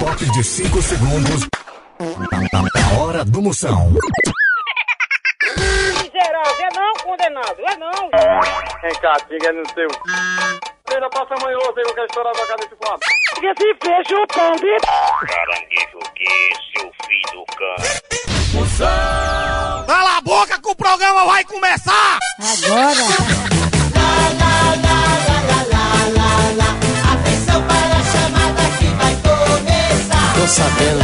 top de 5 segundos. Na hora do Moção. Miserável, é não, condenado, é não. Vem cá, diga no seu. Ainda passa amanhã, você não quer estourar a cabeça desse lado. Diga se fecha o pão, bicho. Caranguejo que, seu filho do cão. Moção! Cala a boca que o programa vai começar! Agora! Atenção para a chamada que vai começar. Tô sabendo.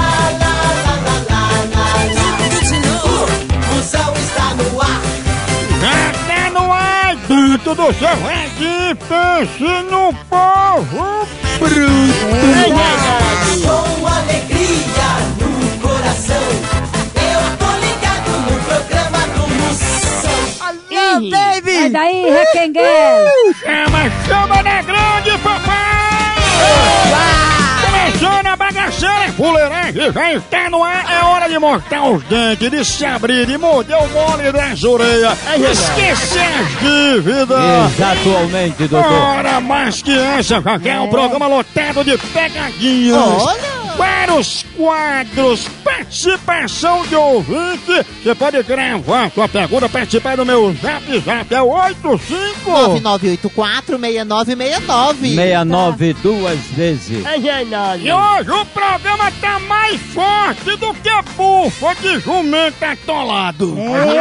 Moção está no ar. Está no ar dentro do seu radinho, pense no povo bruto. Com alegria no coração, eu tô ligado no programa do Moção. Alô, baby! Sai daí, Requenguel! Chama na grande, papai! Começando a bagaceira, fuleiragem já está no ar. É hora de mostrar os dentes, de se abrir, de morder o mole das orelhas. Esquecer as dívidas. Exatamente, doutor. Ora, mais que essa, já que é um programa lotado de pegadinhas. Olha! Vários quadros, participação de ouvinte. Você pode gravar sua pergunta, participar do meu zap, é 85 9984-6969. 69 duas vezes. E hoje o programa tá mais forte do que bufa de jumento atolado.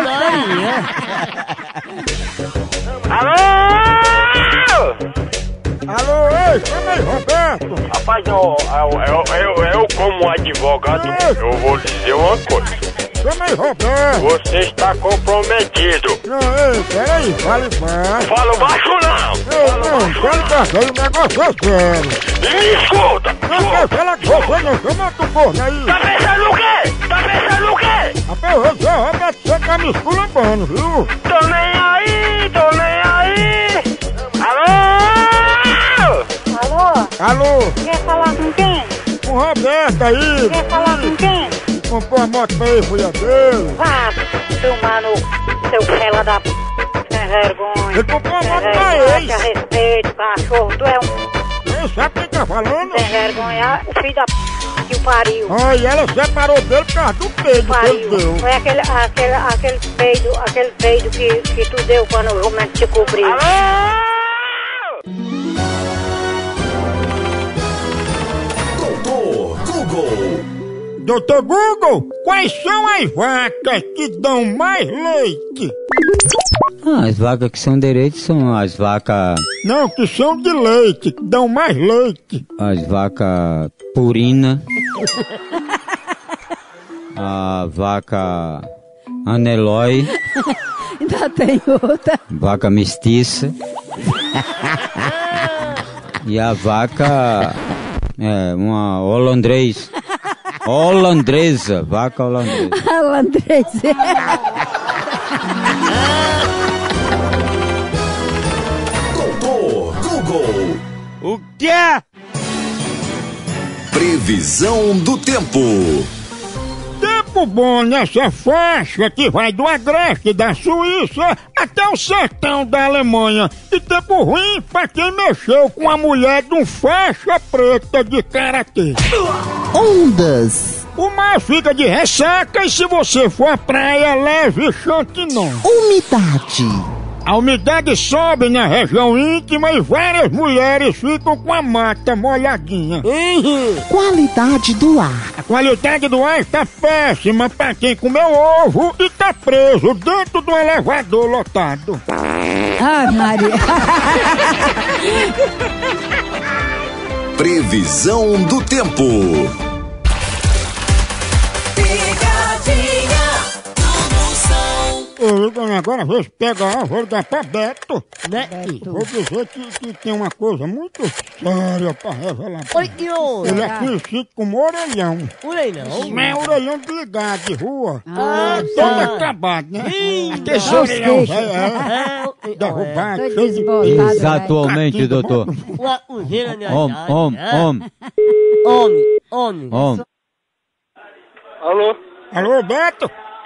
Alô! Alô, ei, chama aí, Roberto. Rapaz, eu como advogado, eu vou dizer uma coisa. Chama aí, Roberto. Você está comprometido. Não, ei, peraí, fale baixo. Fala baixo não! Não, fale baixo, aí o negócio é sério. Me escuta! Não quer falar com você, não, chama outro corno aí. Tá pensando o quê? Tá pensando o quê? Rapaz, você, Roberto, você tá me esculambando, viu? Tô nem aí, tô nem aí! Alô! Alô, Alô, quer falar com quem? com o Roberto aí. Quer falar com quem? Comprou a moto pra ele, foi a dele. Vá tomar no seu fela da p... sem vergonha. Ele comprou a Sem moto pra vergonha, ele. te respeito, cachorro. Tu é um Ele sabe quem tá falando? sem vergonha, o filho da p... que o pariu. Ah, e ela separou dele por causa do peido que ele Pariu. deu. Foi aquele peido que tu deu quando o jumento te cobriu. Doutor Google. Doutor Google, quais são as vacas que dão mais leite? As vacas que são direitos são as vacas. Não, que são de leite, que dão mais leite. As vacas purina. A vaca anelói. Ainda tem outra. Vaca mestiça. E a vaca. Uma holandês. Holandesa. Vaca holandesa. Holandesa. Doutor Google. O quê? Previsão do tempo. Tempo bom nessa faixa que vai do Agreste da Suíça até o sertão da Alemanha. E tempo ruim pra quem mexeu com a mulher de um faixa preta de karatê. Ondas. O mar fica de ressaca e se você for à praia, leve Chantinon. Umidade. A umidade sobe na região íntima e várias mulheres ficam com a mata molhadinha. Qualidade do ar. A qualidade do ar está péssima para quem comeu ovo e tá preso dentro do elevador lotado. Ai, Maria. Previsão do tempo. Pegadinha do Moção. Ô, agora vê se pega a árvore da pra Beto, né? Vou dizer que tem uma coisa muito séria pra revelar. Oi, que houve? Ele é conhecido como orelhão. Orelhão? Não é orelhão de ligar de rua. Todo tá. acabado, né? Ih, Aquele tá. orelhão É, derrubado, Tô cheio de desbotado, Exatamente, doutor. uma useira de Homem, homem. Homem. Alô? Alô, Beto?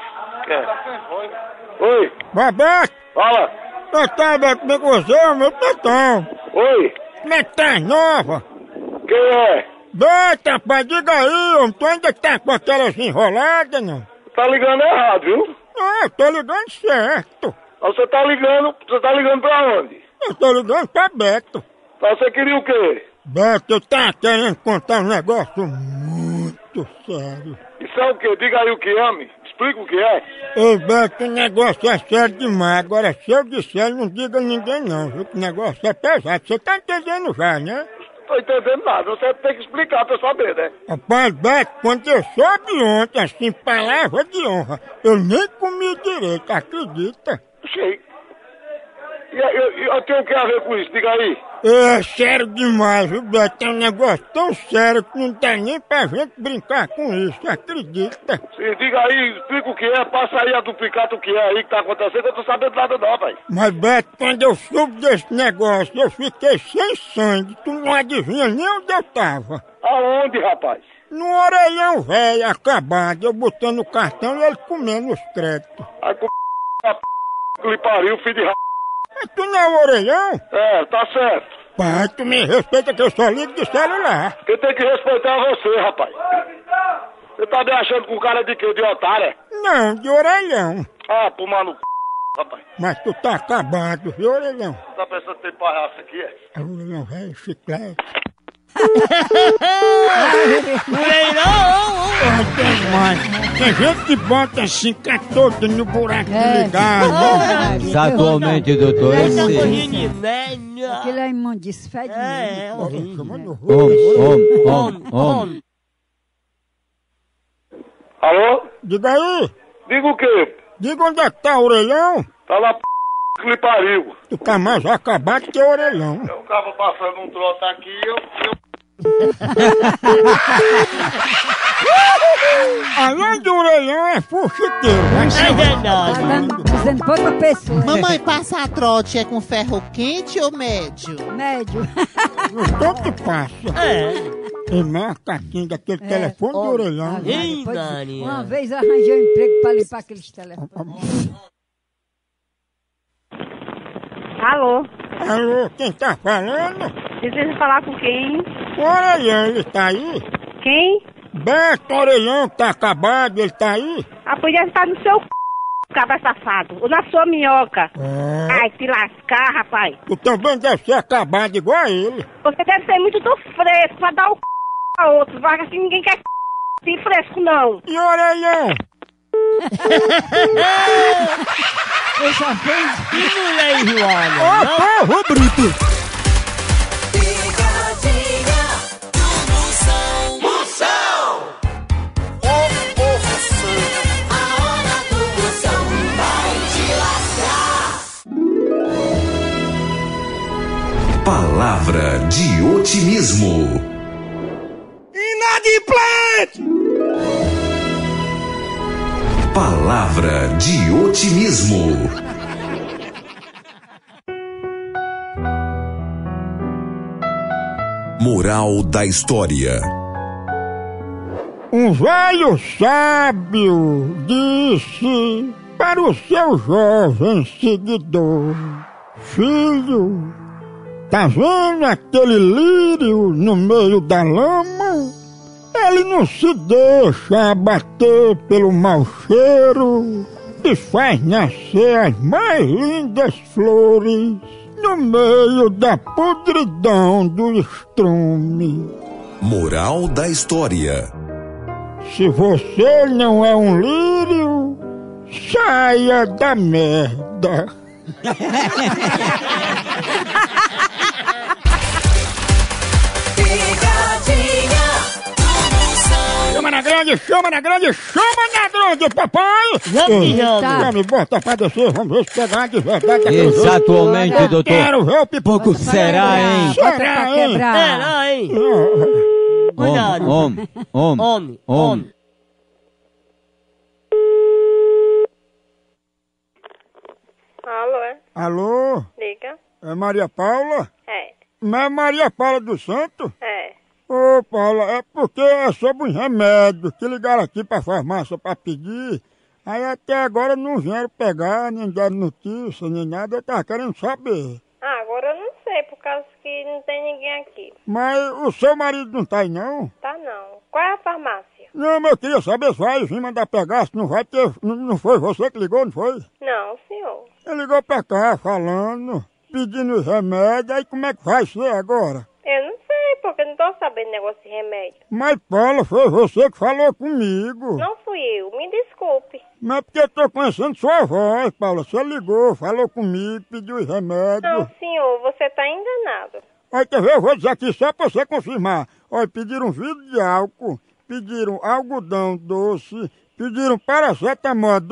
Oi? Vai, Beto? Fala! Tá, Beto, como é que você é, meu Betão? Oi? Como é que tá nova? Quem é? Beta, rapaz, diga aí, homem, tu ainda tá com aquelas enroladas, não? Tá ligando errado, viu? Ah, eu tô ligando certo. Você tá ligando pra onde? Eu tô ligando pra Beto. Você queria o quê? Beto, eu tava querendo contar um negócio muito sério. Isso é o quê? Diga aí o que é, me. Explica o que é. Ô Beto, o negócio é sério demais. Agora, se eu disser, não diga a ninguém não, viu? Que o negócio é pesado. Você tá entendendo já, né? Tô entendendo nada. Você tem que explicar pra eu saber, né? Rapaz, Beto, quando eu soube ontem, assim, palavra de honra, eu nem comi direito, acredita? Sei. E eu tenho o que a ver com isso? Diga aí. É sério demais, viu, Beto? É um negócio tão sério que não dá nem pra gente brincar com isso, acredita? Sim, diga aí, explica o que é, passa aí a duplicata o que é aí que tá acontecendo, eu não tô sabendo nada não, pai. Mas, Beto, quando eu soube desse negócio, eu fiquei sem sangue. Tu não adivinha nem onde eu tava. Aonde, rapaz? No orelhão velho, acabado, eu botando o cartão e ele comendo os créditos. Aí com que lhe pariu, filho de Mas tu não é o orelhão? É, tá certo. Pai, tu me respeita que eu só ligo de celular. Quem tem que respeitar é você, rapaz. Você tá me achando com cara de quê? De otário, é? Não, de orelhão. Ah, pô, mano, rapaz. Mas tu tá acabado, viu, orelhão? Tá pensando que tem palhaço aqui, é? É orelhão velho, chiclete. Tem gente que bota assim, cá todo no buraco ligado. Exatamente, doutor. Essa Esse... corrida, né? Aquele é imundice, fede. É horrível. Homem. Alô? Diga aí, Diga o quê? diga onde é que tá o orelhão. Tá lá que lhe pariu. Tu tá mais acabado que o orelhão. Eu tava passando um troço aqui e eu... Além do orelhão é fuxiqueiro. É verdade. Tá dizendo pra outra pessoa. Mamãe, passar trote é com ferro quente ou médio? Médio. Não tô que passa. É. E marcatinho daquele telefone do orelhão. Ih, Depois, Maria. uma vez eu arranjei um emprego pra limpar aqueles telefones. Alô? Alô, quem tá falando? Precisa falar com quem? O orelhão, ele tá aí? Quem? Beto Orelhão, que tá acabado, ele tá aí? Ah, podia estar no seu cabra safado. Ou na sua minhoca. Ai, se lascar, rapaz. Tu também deve ser acabado igual a ele. Você deve ser muito do fresco pra dar o a outro. Vai assim, ninguém quer assim fresco, não. E Orelhão? Eu só fiz. Que mulher enjoada. Ô, porra, bruto! Picadinha do Moção. A hora do Moção vai te lascar. Palavra de otimismo. Inadimplente! Palavra de otimismo. Moral da história. Um velho sábio disse para o seu jovem seguidor: Filho, tá vendo aquele lírio no meio da lama? Ele não se deixa abater pelo mau cheiro e faz nascer as mais lindas flores no meio da podridão do estrume. Moral da história. Se você não é um lírio, saia da merda. Picadinha do Moção. Chama na grande, chama na grande, chama na grande, papai! Vamos, Já me bota pra descer, vamos ver se pegar de verdade. Exatamente, Eu doutor. quero ver o pipoco. Será, hein? Bota pra Será, hein? quebrar. Será, hein? Cuidado. Homem. Alô, é? Alô? Liga. É Maria Paula? É. Não é Maria Paula do Santo? É. Ô, Paula, é porque é sobre um remédio que ligaram aqui pra farmácia pra pedir. Aí até agora não vieram pegar, nem deram notícia, nem nada. Eu tava querendo saber. Ah, agora eu não sei, por causa que não tem ninguém aqui. Mas o seu marido não tá aí, não? Tá não. Qual é a farmácia? Não, mas eu queria saber se vai vir mandar pegar, se não vai, porque não foi você que ligou, não foi? Não, senhor. Ele ligou pra cá, falando, pedindo remédio, aí como é que vai ser agora? Eu não sei, porque eu não tô sabendo negócio de remédio. Mas, Paula, foi você que falou comigo. Não fui eu, me desculpe. Mas é porque eu tô conhecendo sua voz, Paula. Você ligou, falou comigo, pediu os remédios. Não, senhor, você tá enganado. Olha, quer ver? Eu vou dizer aqui só pra você confirmar. Olha, pediram um vidro de álcool, pediram algodão doce, pediram paracetamol a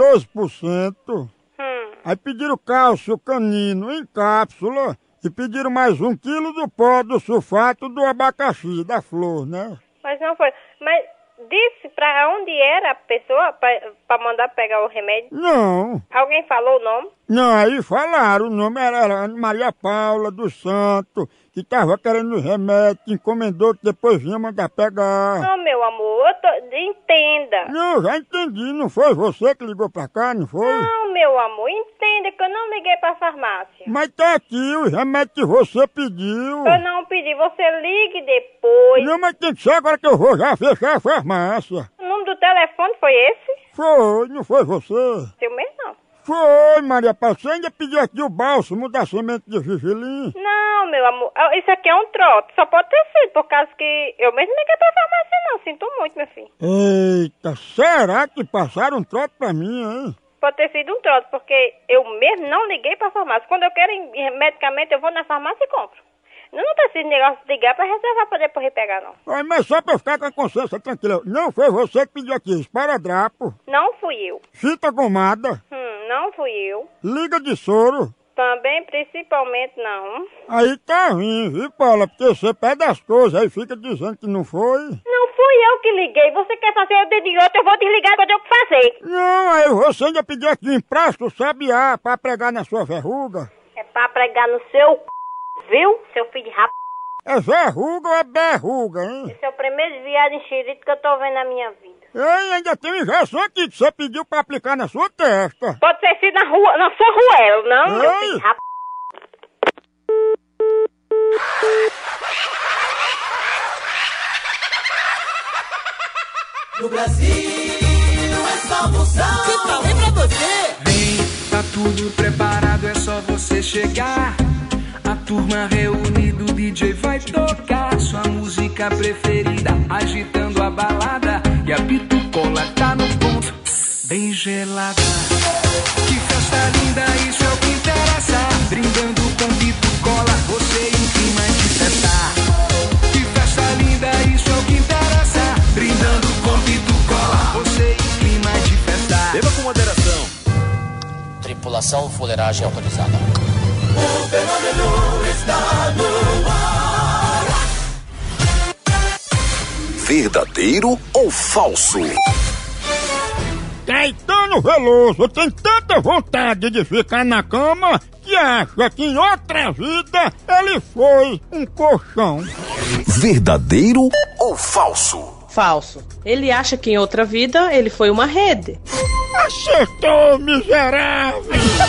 12%. Aí pediram cálcio canino em cápsula e pediram mais 1 quilo do pó do sulfato do abacaxi, da flor, né? Mas não foi. Mas disse pra onde era a pessoa pra mandar pegar o remédio? Não. Alguém falou o nome? Não, aí falaram, o nome era Maria Paula dos Santos, que tava querendo remédio, que encomendou, que depois vinha mandar pegar. Não, meu amor, entenda. Não, já entendi, não foi você que ligou pra cá, não foi? Não, meu amor, entenda que eu não liguei pra farmácia. Mas tá aqui os remédios que você pediu. Eu não pedi, você ligue depois. Não, mas tem que ser agora que eu vou já fechar a farmácia. O número do telefone foi esse? Foi, não foi você? Seu mesmo não. Foi, Maria Paula, você ainda pediu aqui o bálsamo da semente de gergelim? Não, meu amor, isso aqui é um trote, só pode ter sido, por causa que eu mesmo não liguei pra farmácia não, sinto muito, meu filho. Eita, será que passaram um trote pra mim, hein? Pode ter sido um trote, porque eu mesmo não liguei pra farmácia. Quando eu quero medicamento, eu vou na farmácia e compro. Não tem esse negócio de ligar pra reservar pra depois pegar, não. Ai, mas só pra eu ficar com a consciência tranquila, não foi você que pediu aqui esparadrapo. Não fui eu. Fita gomada. Não fui eu. Liga de soro. Também, principalmente, não. Aí tá ruim, viu, Paula? Porque você pede as coisas, aí fica dizendo que não foi. Não fui eu que liguei. Você quer fazer o dedo de outro, eu vou desligar quando eu fazer. Não, aí você ainda pediu aqui empresta o sabiá pra pregar na sua verruga. É pra pregar no seu viu, seu filho de rap... É verruga ou é berruga, hein? Esse é o primeiro viado enxerido que eu tô vendo na minha vida. Ei, ainda tem injeção aqui que você pediu pra aplicar na sua testa. Pode ter sido na rua, na sua ruela, não, meu filho de rap... No Brasil é só moção. Que tal é pra você? Vem, tá tudo preparado, é só você chegar. A turma reunida, o DJ vai tocar sua música preferida, agitando a balada. E a bitucola tá no ponto, bem gelada. Que festa linda, isso é o que interessa. Brindando com bitucola, você em clima de festa. Que festa linda, isso é o que interessa. Brindando com bitucola, você em clima de festa. Beba com moderação. Tripulação, fuleiragem autorizada. O fenômeno está no ar. Verdadeiro ou falso? Caetano Veloso tem tanta vontade de ficar na cama que acha que em outra vida ele foi um colchão. Verdadeiro ou falso? Falso. Ele acha que em outra vida ele foi uma rede. Acertou, miserável!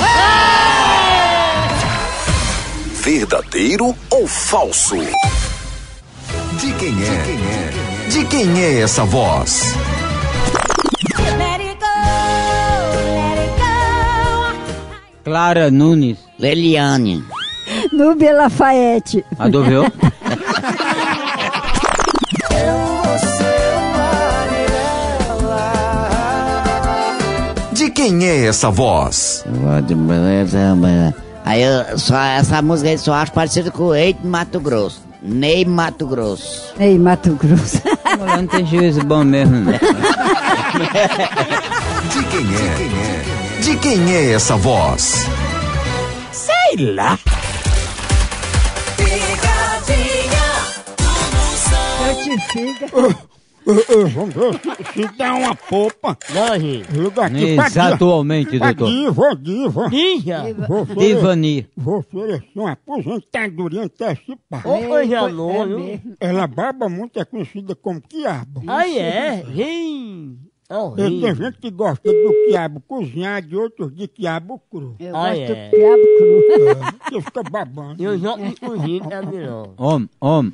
Verdadeiro ou falso? De quem é? De quem é essa voz? Clara Nunes. Leliane. Núbia Lafayette. Adoviu? De quem é essa voz? Aí só essa música aí só acho parecida com o Ei de Mato Grosso. Ney Mato Grosso. Ney Mato Grosso. Não tem juízo bom mesmo, né? De quem é? De quem é essa voz? Sei lá. Vamos ver se dá uma popa. Não, gente. Exatamente, doutor. Diva. Divani. Vou oferecer uma aposentadoria antecipada. Ô, coisa nova. Ela baba muito, é conhecida como quiabo. Ah, é? Sim. Tem gente que gosta do quiabo cozinhado e outros de quiabo cru. Eu gosto do quiabo cru. Você fica babando. E os outros cozidos é melhor. Homem.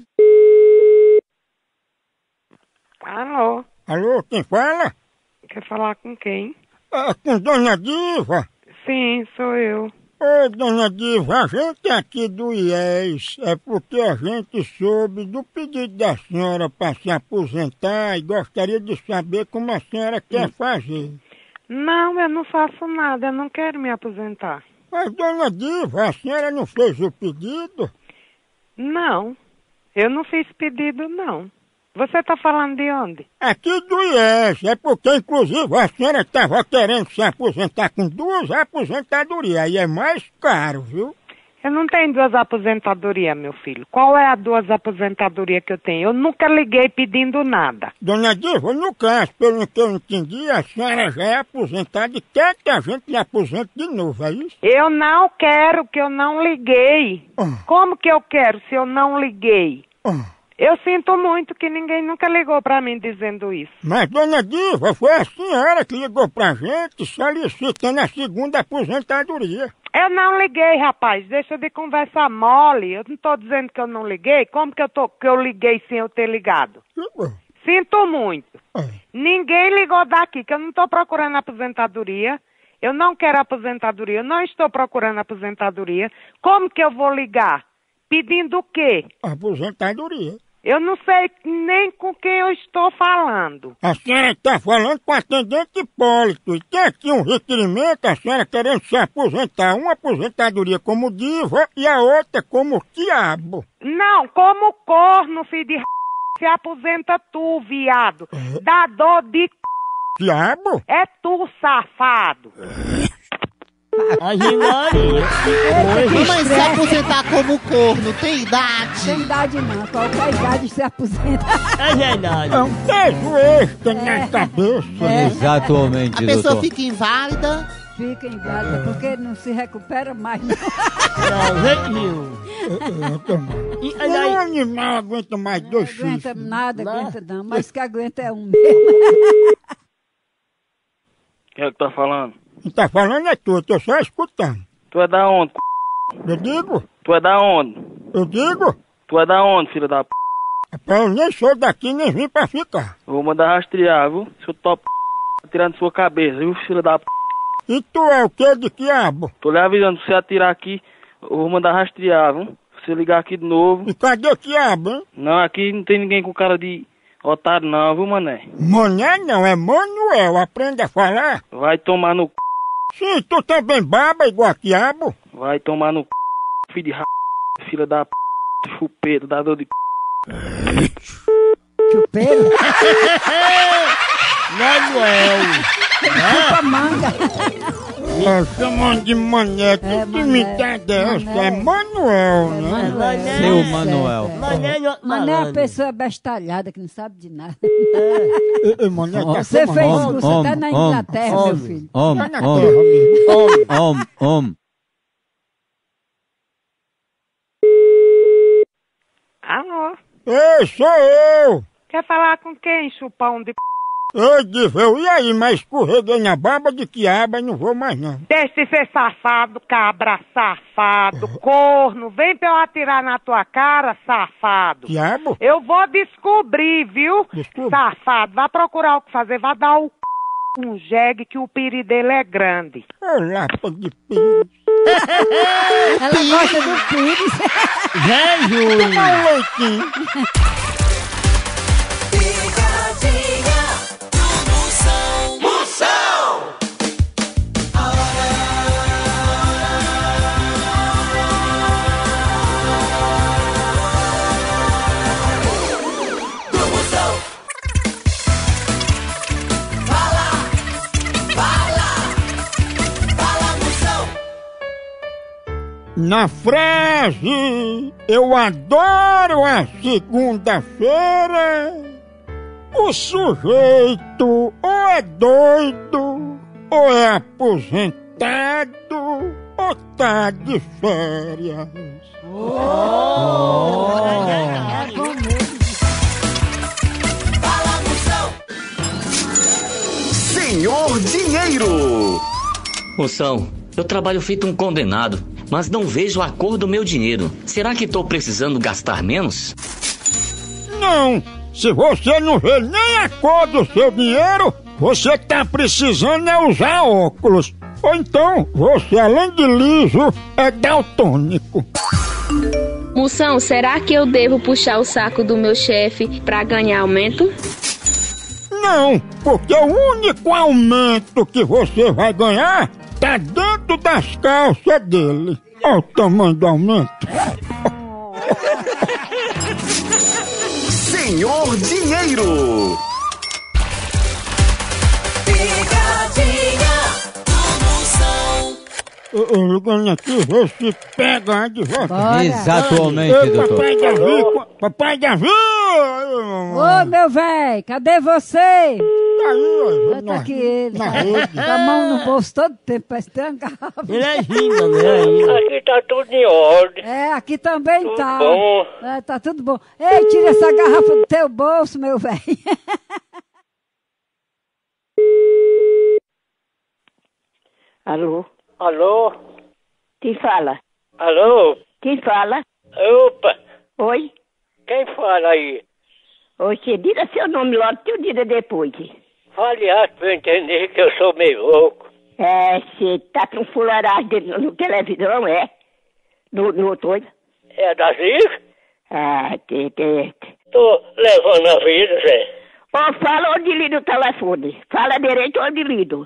Alô? Alô, quem fala? Quer falar com quem? Com Dona Diva. Sim, sou eu. Oi, Dona Diva, a gente aqui do IES é porque a gente soube do pedido da senhora para se aposentar e gostaria de saber como a senhora quer fazer. Não, eu não faço nada, eu não quero me aposentar. Mas, Dona Diva, a senhora não fez o pedido? Não, eu não fiz pedido, não. Você tá falando de onde? Aqui do IES, é porque inclusive a senhora estava querendo se aposentar com 2 aposentadorias, aí é mais caro, viu? Eu não tenho 2 aposentadorias, meu filho. Qual é a 2 aposentadorias que eu tenho? Eu nunca liguei pedindo nada. Dona Diva, no caso, pelo que eu entendi, a senhora já é aposentada e quer que a gente lhe aposente de novo, é isso? Eu não quero, que eu não liguei. Como que eu quero se eu não liguei? Eu sinto muito que ninguém nunca ligou pra mim dizendo isso. Mas, Dona Diva, foi a senhora que ligou pra gente solicitando a 2ª aposentadoria. Eu não liguei, rapaz. Deixa de conversar mole. Eu não tô dizendo que eu não liguei. Como que eu liguei sem eu ter ligado? Sinto muito. Ninguém ligou daqui, que eu não tô procurando aposentadoria. Eu não quero aposentadoria. Eu não estou procurando aposentadoria. Como que eu vou ligar? Pedindo o quê? Aposentadoria. Eu não sei nem com quem eu estou falando. A senhora está falando com o atendente Hipólito. E tem aqui um requerimento, a senhora querendo se aposentar. Uma aposentadoria como diva e a outra como quiabo. Não, como corno, filho de se aposenta tu, viado. Dá dor de quiabo? É tu, safado. Mas se aposentar como corno, tem idade? Tem idade não, qualquer idade se aposenta. É verdade. É um peso extra na cabeça. Exatamente, A pessoa doutor. fica inválida? Fica inválida, porque não se recupera mais. Não, Um animal aguenta mais 2 chifres. Aguenta nada, aguenta não, mas que aguenta é um mesmo. Quem é que tá falando? Quem tá falando é tu, eu tô só escutando. Tu é da onde, Eu digo? Tu é da onde? Eu digo? Tu é da onde, filho da p... Rapaz, eu nem sou daqui, nem vim pra ficar. Eu vou mandar rastrear, viu? Seu top tirando sua cabeça, viu, filho da p... E tu é o que de quiabo? Tô lhe avisando, se você atirar aqui, eu vou mandar rastrear, viu? Se você ligar aqui de novo... E cadê o quiabo, hein? Não, aqui não tem ninguém com cara de otário não, viu, mané? Mané não, é Manuel, aprenda a falar. Vai tomar no c... Sim, tu também baba igual a quiabo. Vai tomar no c... filho de r... filha da p... chupeta, dá dor de c... Chupeiro? Manuel. Chupa manga. Chamando de mané, que intimidade é essa? É Manuel, né? Seu Manuel. Mané é a pessoa bestalhada que não sabe de nada. Mané, Você fez curso até na Inglaterra, meu filho. Homem. Alô? Ei, sou eu! Quer falar com quem, chupão de p... Ei, Diva, eu ia aí, mas escorreguei na baba de quiaba e não vou mais não. Deixa de ser safado, cabra, safado, corno. Vem pra eu atirar na tua cara, safado. Quiabo? Eu vou descobrir, viu? Safado, vai procurar o que fazer, vai dar o c... um jegue que o piri dele é grande. Ô, lapa de pires. Ela gosta do pires. Velho! Dá um leitinho. Na frase, eu adoro a segunda-feira, o sujeito ou é doido, ou é aposentado, ou tá de férias. Moção, eu trabalho feito um condenado, mas não vejo a cor do meu dinheiro. Será que tô precisando gastar menos? Não! Se você não vê nem a cor do seu dinheiro, você tá precisando é usar óculos. Ou então, você além de liso, é daltônico. Moção, será que eu devo puxar o saco do meu chefe pra ganhar aumento? Não, porque o único aumento que você vai ganhar tá dentro das calças dele. Olha o tamanho do aumento. Senhor Dinheiro. Eu ganho aqui, vê se pega de volta. Exatamente, doutor. Papai Davi! Ô, meu véi, cadê você? Tá aí, tá aqui ele. Com a mão no bolso todo tempo, parece que tem uma garrafa. Ele é ginga, né? Aqui tá tudo em ordem. É, aqui também tudo tá. Bom. É, tá tudo bom. Ei, tira essa garrafa do teu bolso, meu véi. Alô? Alô? Quem fala? Alô? Quem fala? Opa! Oi? Quem fala aí? Oxe, diga seu nome logo que eu diga depois. Fale alto pra eu entender que eu sou meio louco. É, você tá com fularagem no televisão, é? No coisa? É da Zica? Ah, Tô levando a vida, Zé. Ô, fala onde liga o telefone. Fala direito onde liga.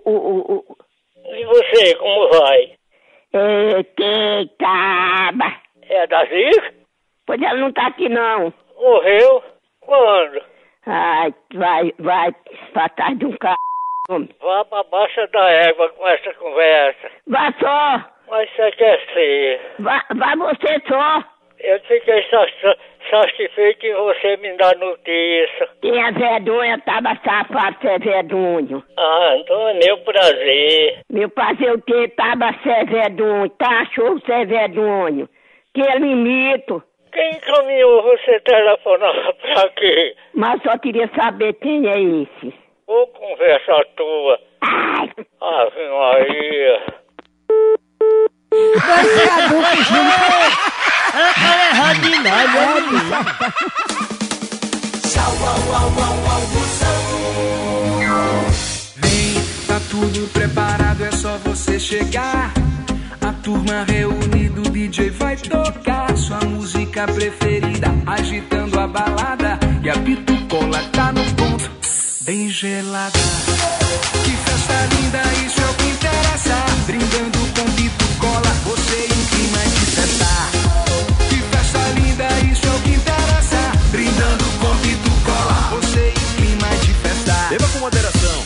E você, como vai? Que caba. É da Zica? Pois ela não tá aqui, não. Morreu? Quando? Ai, vai pra trás de um c... Vá pra baixa da égua com essa conversa. Vá só. Mas você quer ser? Vá você só. Eu fiquei satisfeito em você me dar notícia. Tenha vergonha, tava safado, você é verdunho. Ah, então é meu prazer. Meu prazer o quê? Tava cê verdunho, tá achou cê verdunho. Que é limito. Quem encaminhou você telefonar pra quê? Mas só queria saber quem é esse. Ô, conversa tua. Ai! Ave Maria. Ela é errado demais, né? Tchau, Vem, tá tudo preparado, é só você chegar. A turma reunida, o DJ vai tocar sua música preferida, agitando a balada. E a pitucola tá no ponto, bem gelada. Que festa linda, isso é o que interessa. Brindando com pitucola, você em clima de festa. Que festa linda, isso é o que interessa. Brindando com pitucola, você em clima de festa. Beba com moderação.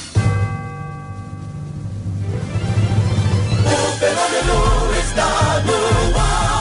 O fenômeno está no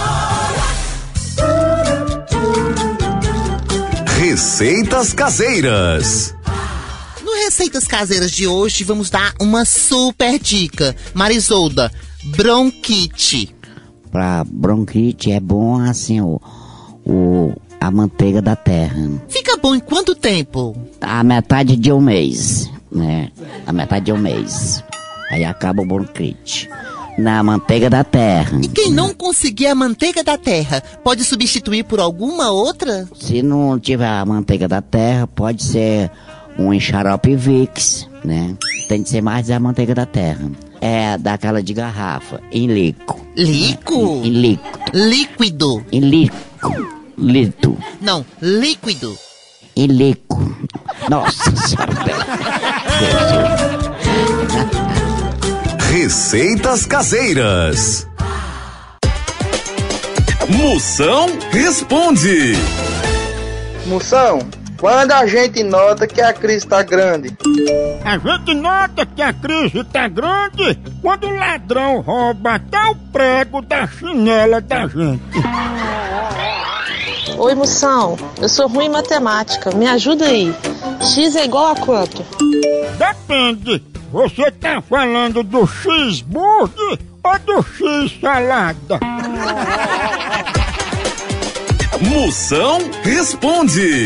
ar. Receitas caseiras. No Receitas Caseiras de hoje vamos dar uma super dica. Marisolda, bronquite. Pra bronquite é bom assim a manteiga da terra. Fica bom em quanto tempo? A metade de um mês, né? A metade de um mês. Aí acaba o bronquite. Na manteiga da terra. E quem não conseguir a manteiga da terra, pode substituir por alguma outra? Se não tiver a manteiga da terra, pode ser um xarope Vicks, né? Tem que ser mais a manteiga da terra. É daquela de garrafa, em líquido. Líquido? Em líquido. Líquido. Em líquido. Lito. Não, líquido. Em líquido. Nossa senhora. Receitas caseiras. Moção responde. Moção, quando a gente nota que a crise tá grande? A gente nota que a crise tá grande quando o ladrão rouba até o prego da chinela da gente. Oi, Moção, eu sou ruim em matemática, me ajuda aí. X é igual a quanto? Depende. Você tá falando do X-burger ou do X-salada? Moção responde.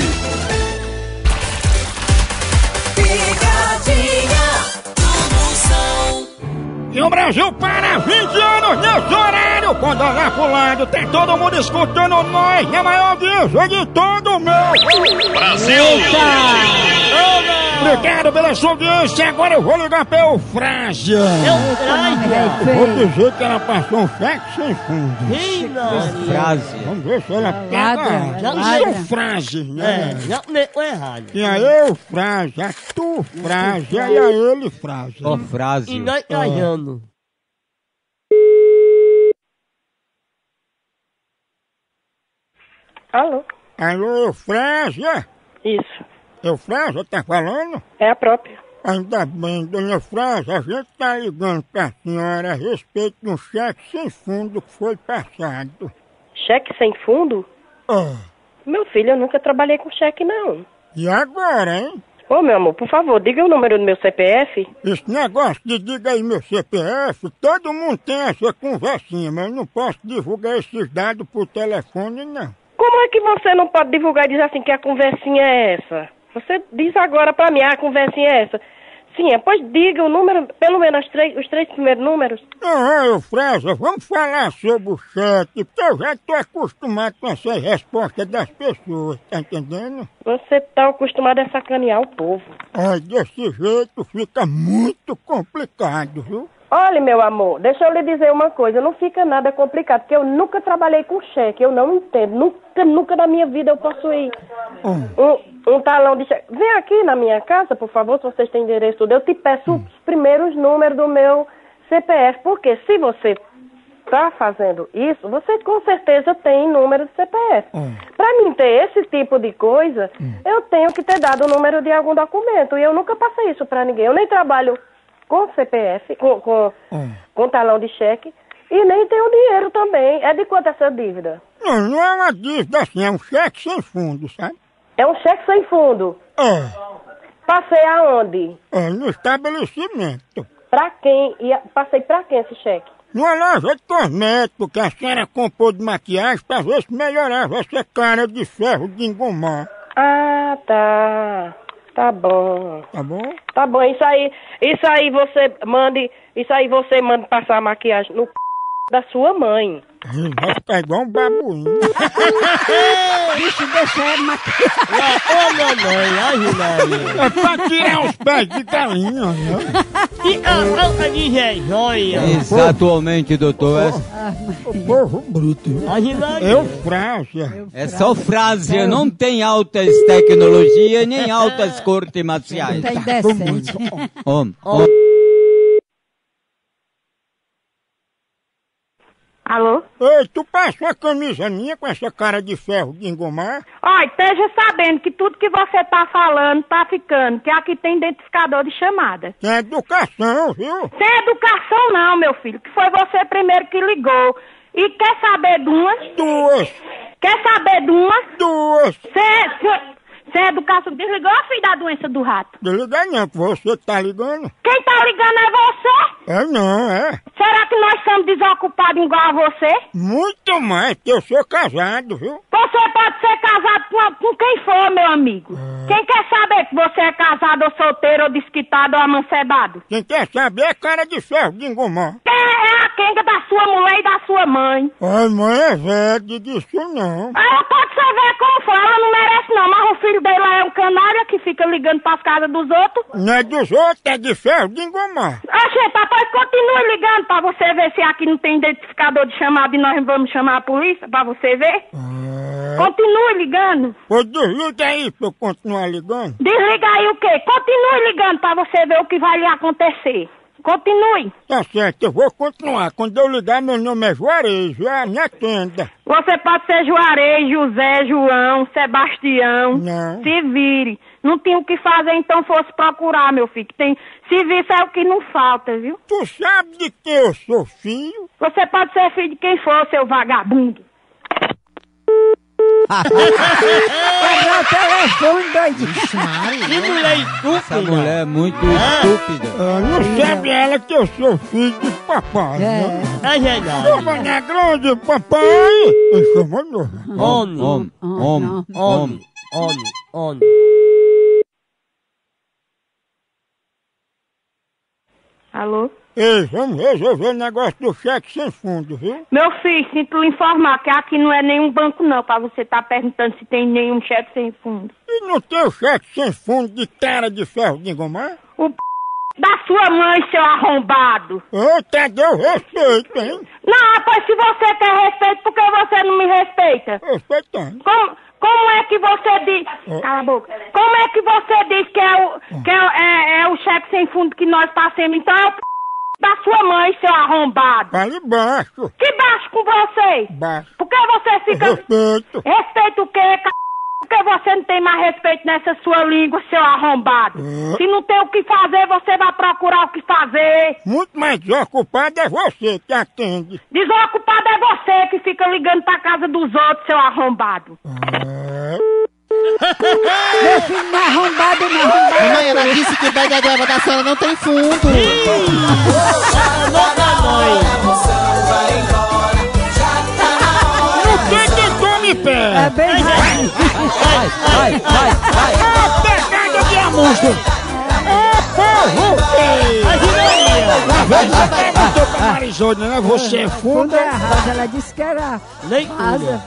Picadinha do Moção. E o Brasil para 20 anos nesse horário. Quando olhar pro lado, tem todo mundo escutando nós. Na maior audiência de todo o meu Brasil! Obrigado pela sua audiência. Agora eu vou ligar pra Eufrásia. Vou dizer que ela passou um cheque sem fundo. Frase. Vamos ver se ela pega. Eufrásia, né? Já começou errado. E a Eufrásia, a tu Frásia e a ele Frásia. Ó, frase. E nós cajando. Alô? Alô, Eufrásia? Isso. Eufrásia, tá falando? É a própria. Ainda bem, dona Eufrásia, a gente tá ligando pra senhora a respeito de um cheque sem fundo que foi passado. Cheque sem fundo? Meu filho, eu nunca trabalhei com cheque, não. E agora, hein? Ô, meu amor, por favor, diga o número do meu CPF. Esse negócio de diga aí meu CPF, todo mundo tem essa conversinha, mas eu não posso divulgar esses dados por telefone, não. Como é que você não pode divulgar e dizer assim que a conversinha é essa? Você diz agora pra mim, a conversinha é essa. Sim, pois diga o número, pelo menos os três primeiros números. Eufrásia, vamos falar sobre o cheque, porque eu já tô acostumado com essas respostas das pessoas, tá entendendo? Você tá acostumado a sacanear o povo. Desse jeito fica muito complicado, viu? Olha, meu amor, deixa eu lhe dizer uma coisa, não fica nada complicado, porque eu nunca trabalhei com cheque, eu não entendo, nunca na minha vida eu possuí um talão de cheque. Vem aqui na minha casa, por favor, se vocês têm endereço tudo, eu te peço os primeiros números do meu CPF, porque se você tá fazendo isso, você com certeza tem número de CPF. Pra mim ter esse tipo de coisa, eu tenho que ter dado o número de algum documento, e eu nunca passei isso pra ninguém, eu nem trabalho com CPF, com talão de cheque, e nem tenho dinheiro também. É de quanto essa dívida? Não é uma dívida assim, é um cheque sem fundo, sabe? É um cheque sem fundo? Passei aonde? No estabelecimento. Pra quem? Passei pra quem esse cheque? Numa loja de cosmético que a senhora comprou de maquiagem pra ver se melhorava essa cara de ferro de engomar. Ah, tá. Tá bom. Tá bom? Tá bom, isso aí você manda passar a maquiagem no da sua mãe. Vai ficar igual um babuinho. Bicho, deixa ele maquiar. Ô, mamãe, é pra tirar os pés de galinha, né? E a falta de joia. Exatamente, doutor. O povo bruto. Eufrásia. É só frase, não tem altas tecnologias nem altas cortes marciais. Tem decente. Alô? Ei, tu passa uma camisa minha com essa cara de ferro de engomar? Olha, esteja sabendo que tudo que você tá falando tá ficando, que aqui tem identificador de chamada. Tem educação, viu? Sem educação não, meu filho, que foi você primeiro que ligou. E quer saber de umas? Duas. Quer saber de umas? Duas. Sem educação, desligou a filha da doença do rato? Desligar não, que você tá ligando. Quem tá ligando é você? Não, é. Será que nós somos desocupados igual a você? Muito mais, porque eu sou casado, viu? Você pode ser casado com quem for, meu amigo. Quem quer saber que você é casado ou solteiro ou desquitado ou amancebado? Quem quer saber é cara de ferro de engomar. É a quenga da sua mulher e da sua mãe. Ai, mãe é velha, disso não. Ela pode ser velha como for, ela não merece não, mas o filho dele lá é um canária que fica ligando pras casas dos outros. Não é dos outros, é de ferro de engomar. Oxe, papai, continue ligando pra você ver se aqui não tem identificador de chamada e nós vamos chamar a polícia pra você ver. Continue ligando. Pô, desliga aí pra eu continuar ligando. Desliga aí o quê? Continue ligando pra você ver o que vai lhe acontecer. Continue. Tá certo, eu vou continuar. Quando eu ligar, meu nome é Juarez, me atenda. Você pode ser Juarez, José, João, Sebastião. Não. Se vire. Não tinha o que fazer, então fosse procurar, meu filho. Tem serviço é o que não falta, viu? Tu sabe de que eu sou filho? Você pode ser filho de quem for, seu vagabundo. Quebrou o telefone, doidinho. Que mulher estúpida. Essa mulher é muito estúpida. Não sabe ela que eu sou filho de papai, né? É verdade. Giovana Grande, papai. Eu sou mano. Homem. Alô? Ei, vamos resolver o negócio do cheque sem fundo, viu? Meu filho, sinto lhe informar que aqui não é nenhum banco não, pra você estar perguntando se tem nenhum cheque sem fundo. E não tem o cheque sem fundo de cara de ferro de engomar? O da sua mãe, seu arrombado. Ô, Tadeu, respeito, hein? Não, pois se você quer respeito, por que você não me respeita? Respeitando. Como é que você diz... Cala a boca. Como é que você diz que é o cheque sem fundo que nós passemos? Então é o da sua mãe, seu arrombado. Fale baixo. Que baixo com você? Baixo. Por que você fica... Respeito. Respeito o quê, Porque você não tem mais respeito nessa sua língua, seu arrombado. Se não tem o que fazer, você vai procurar o que fazer. Muito mais desocupado é você que atende. Desocupado é você que fica ligando pra casa dos outros, seu arrombado. Meu filho não é arrombado, não. Mamãe, ela disse que o pé da grava da senhora não tem fundo. Não tem que tome pé. É bem rápido. Ô, pegada de amusto. Ô, porro. Você perguntou pra Marisona, né? Você é fundo? Fundo é rasa, ela disse que era rasa.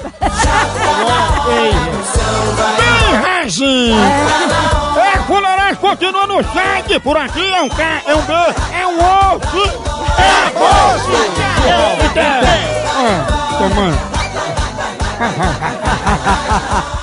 Bem rasinho. Fuleiragem continua no site. Por aqui é um K, é um B, é um osso. É osso. Tomando.